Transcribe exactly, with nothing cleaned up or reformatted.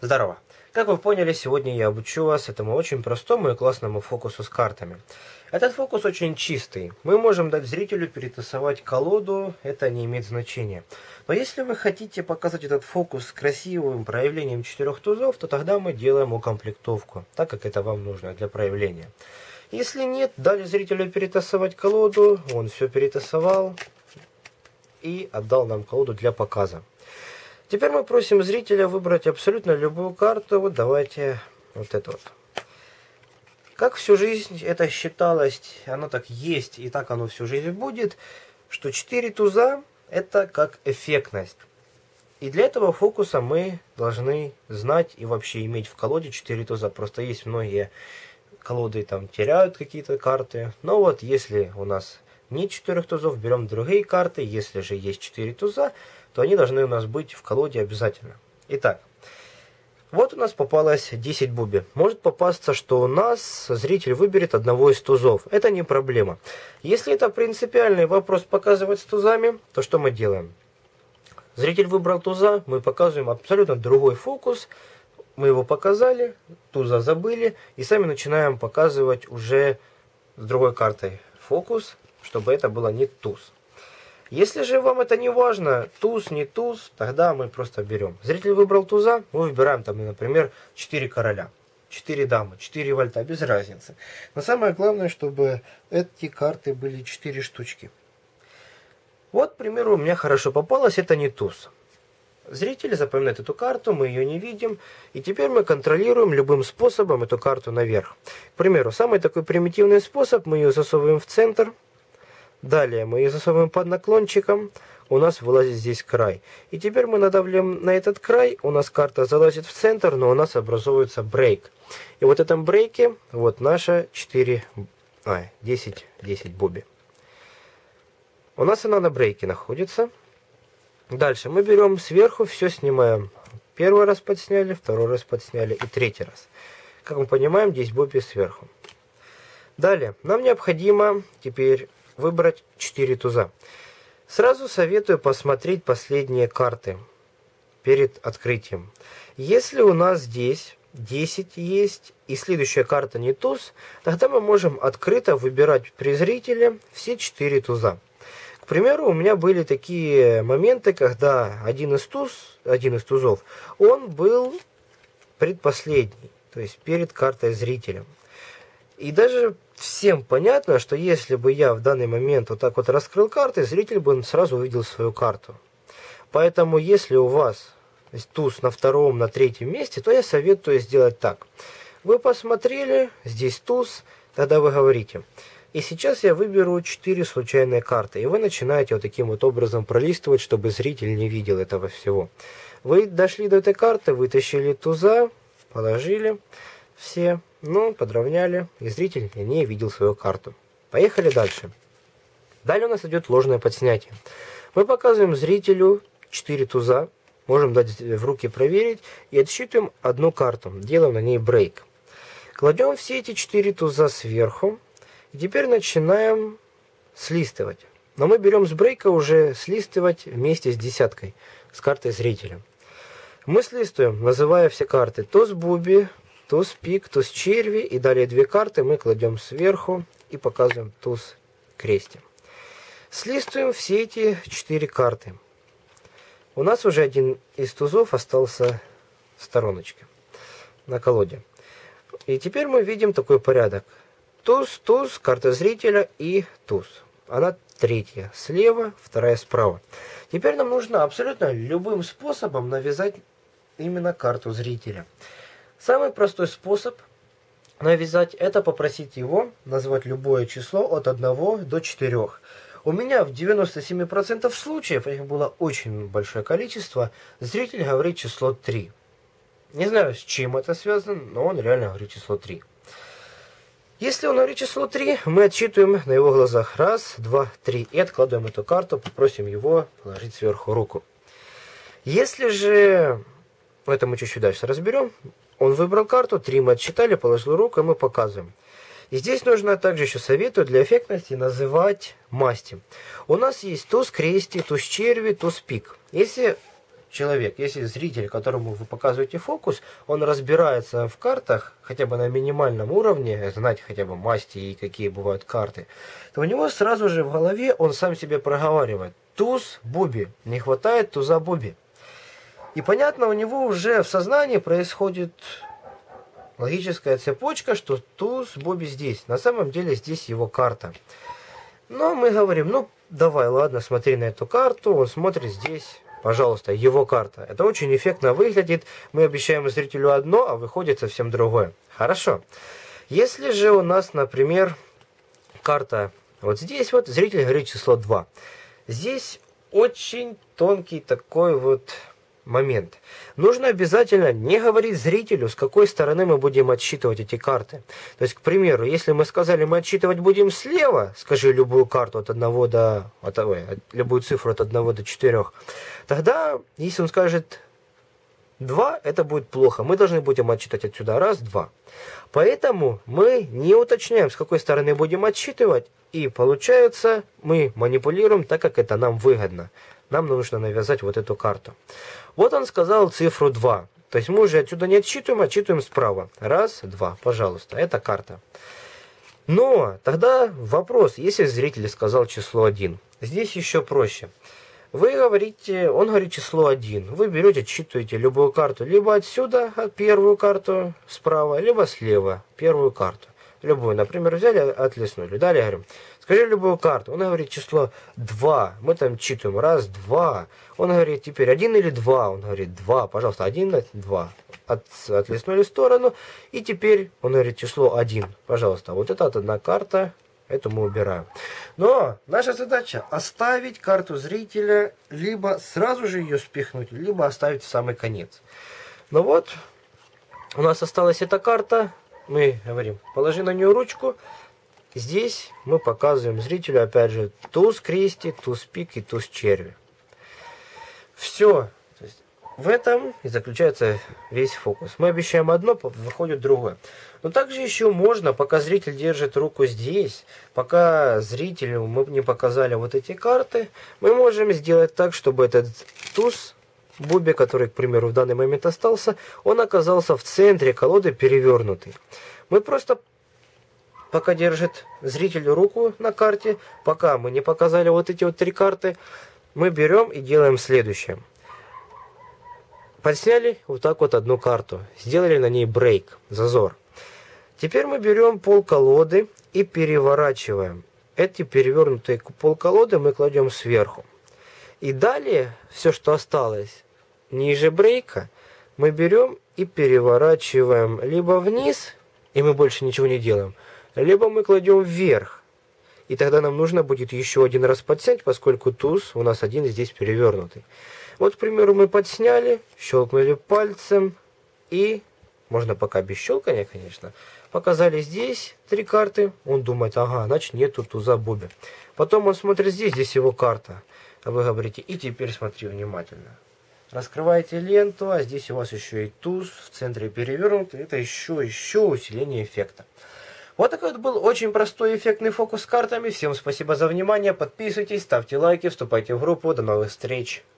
Здорово! Как вы поняли, сегодня я обучу вас этому очень простому и классному фокусу с картами. Этот фокус очень чистый. Мы можем дать зрителю перетасовать колоду, это не имеет значения. Но если вы хотите показать этот фокус с красивым проявлением четырех тузов, то тогда мы делаем укомплектовку, так как это вам нужно для проявления. Если нет, дали зрителю перетасовать колоду, он все перетасовал и отдал нам колоду для показа. Теперь мы просим зрителя выбрать абсолютно любую карту. Вот давайте вот эту вот. Как всю жизнь это считалось, оно так есть и так оно всю жизнь будет, что четыре туза это как эффектность. И для этого фокуса мы должны знать и вообще иметь в колоде четыре туза. Просто есть многие колоды там теряют какие-то карты. Но вот если у нас нет четырех тузов, берем другие карты. Если же есть четыре туза, то они должны у нас быть в колоде обязательно. Итак, вот у нас попалось десять буби. Может попасться, что у нас зритель выберет одного из тузов. Это не проблема. Если это принципиальный вопрос показывать с тузами, то что мы делаем? Зритель выбрал туза, мы показываем абсолютно другой фокус. Мы его показали, туза забыли, и сами начинаем показывать уже с другой картой фокус, чтобы это было не туз. Если же вам это не важно, туз, не туз, тогда мы просто берем. Зритель выбрал туза, мы выбираем там, например, четыре короля, четыре дамы, четыре вальта, без разницы. Но самое главное, чтобы эти карты были четыре штучки. Вот, к примеру, у меня хорошо попалось, это не туз. Зритель запоминает эту карту, мы ее не видим, и теперь мы контролируем любым способом эту карту наверх. К примеру, самый такой примитивный способ, мы ее засовываем в центр. Далее мы ее засовываем под наклончиком, у нас вылазит здесь край. И теперь мы надавливаем на этот край, у нас карта залазит в центр, но у нас образуется брейк. И вот в этом брейке вот наша четыре, а, десять, десять буби. У нас она на брейке находится. Дальше мы берем сверху, все снимаем. Первый раз подсняли, второй раз подсняли и третий раз. Как мы понимаем, десять буби сверху. Далее нам необходимо теперь выбрать четыре туза. Сразу советую посмотреть последние карты перед открытием. Если у нас здесь десять есть и следующая карта не туз, тогда мы можем открыто выбирать при зрителе все четыре туза. К примеру, у меня были такие моменты, когда один из туз, один из тузов, он был предпоследний, то есть перед картой зрителя. И даже всем понятно, что если бы я в данный момент вот так вот раскрыл карты, зритель бы сразу увидел свою карту. Поэтому, если у вас туз на втором, на третьем месте, то я советую сделать так. Вы посмотрели, здесь туз, тогда вы говорите. И сейчас я выберу четыре случайные карты. И вы начинаете вот таким вот образом пролистывать, чтобы зритель не видел этого всего. Вы дошли до этой карты, вытащили туза, положили все. Ну, подровняли, и зритель не видел свою карту. Поехали дальше. Далее у нас идет ложное подснятие. Мы показываем зрителю четыре туза, можем дать в руки проверить, и отсчитываем одну карту, делаем на ней брейк. Кладем все эти четыре туза сверху, и теперь начинаем слистывать. Но мы берем с брейка уже слистывать вместе с десяткой, с картой зрителя. Мы слистываем, называя все карты туз буби, туз пик, туз черви, и далее две карты мы кладем сверху и показываем туз крестик. Слистываем все эти четыре карты. У нас уже один из тузов остался в стороночке на колоде. И теперь мы видим такой порядок. Туз, туз, карта зрителя и туз. Она третья слева, вторая справа. Теперь нам нужно абсолютно любым способом навязать именно карту зрителя. Самый простой способ навязать – это попросить его назвать любое число от одного до четырёх. У меня в девяноста семи процентах случаев, их было очень большое количество, зритель говорит число три. Не знаю, с чем это связано, но он реально говорит число три. Если он говорит число три, мы отсчитываем на его глазах раз, два, три и откладываем эту карту, попросим его положить сверху руку. Если же, это мы чуть-чуть дальше разберем, он выбрал карту, три мы отсчитали, положил руку, и мы показываем. И здесь нужно также еще советую для эффектности называть масти. У нас есть туз крести, туз черви, туз пик. Если человек, если зритель, которому вы показываете фокус, он разбирается в картах хотя бы на минимальном уровне, знать хотя бы масти и какие бывают карты, то у него сразу же в голове он сам себе проговаривает: туз, буби, не хватает туза, буби. И понятно, у него уже в сознании происходит логическая цепочка, что туз, буби здесь. На самом деле здесь его карта. Но мы говорим: ну давай, ладно, смотри на эту карту. Он смотрит здесь, пожалуйста, его карта. Это очень эффектно выглядит. Мы обещаем зрителю одно, а выходит совсем другое. Хорошо. Если же у нас, например, карта вот здесь, вот зритель говорит число два. Здесь очень тонкий такой вот момент. Нужно обязательно не говорить зрителю, с какой стороны мы будем отсчитывать эти карты. То есть, к примеру, если мы сказали, мы отсчитывать будем слева, скажи любую карту от одного до... От, ой, любую цифру от одного до четырёх, тогда, если он скажет два, это будет плохо. Мы должны будем отсчитать отсюда раз, два. Поэтому мы не уточняем, с какой стороны будем отсчитывать, и получается, мы манипулируем так, как это нам выгодно. Нам нужно навязать вот эту карту. Вот он сказал цифру два. То есть мы уже отсюда не отсчитываем, отсчитываем справа. Раз, два, пожалуйста, это карта. Но тогда вопрос, если зритель сказал число один. Здесь еще проще. Вы говорите, он говорит число один. Вы берете, отсчитываете любую карту. Либо отсюда первую карту справа, либо слева первую карту. Любую, например, взяли, отлеснули. Далее говорим: скажи любую карту. Он говорит число два. Мы там читаем. Раз, два. Он говорит теперь один или два. Он говорит два. Пожалуйста, один, два. От, отлеснули в сторону. И теперь он говорит число один. Пожалуйста, вот это одна карта. Эту мы убираем. Но наша задача оставить карту зрителя, либо сразу же ее спихнуть, либо оставить в самый конец. Ну вот, у нас осталась эта карта. Мы говорим: положи на нее ручку. Здесь мы показываем зрителю, опять же, туз крести, туз пик и туз черви. Все. То есть в этом и заключается весь фокус. Мы обещаем одно, выходит другое. Но также еще можно, пока зритель держит руку здесь, пока зрителю мы не показали вот эти карты, мы можем сделать так, чтобы этот туз, буби, который, к примеру, в данный момент остался, он оказался в центре колоды перевернутый. Мы просто, пока держит зритель руку на карте, пока мы не показали вот эти вот три карты, мы берем и делаем следующее. Подсняли вот так вот одну карту, сделали на ней брейк, зазор. Теперь мы берем пол колоды и переворачиваем. Эти перевернутые пол колоды мы кладем сверху. И далее все, что осталось ниже брейка, мы берем и переворачиваем либо вниз, и мы больше ничего не делаем, либо мы кладем вверх. И тогда нам нужно будет еще один раз подснять, поскольку туз у нас один здесь перевернутый. Вот, к примеру, мы подсняли, щелкнули пальцем и, можно пока без щелкания, конечно, показали здесь три карты. Он думает: ага, значит нету туза, буби. Потом он смотрит здесь, здесь его карта. А вы говорите: и теперь смотри внимательно. Раскрываете ленту, а здесь у вас еще и туз в центре перевернутый. Это еще, еще усиление эффекта. Вот такой вот был очень простой эффектный фокус с картами. Всем спасибо за внимание. Подписывайтесь, ставьте лайки, вступайте в группу. До новых встреч.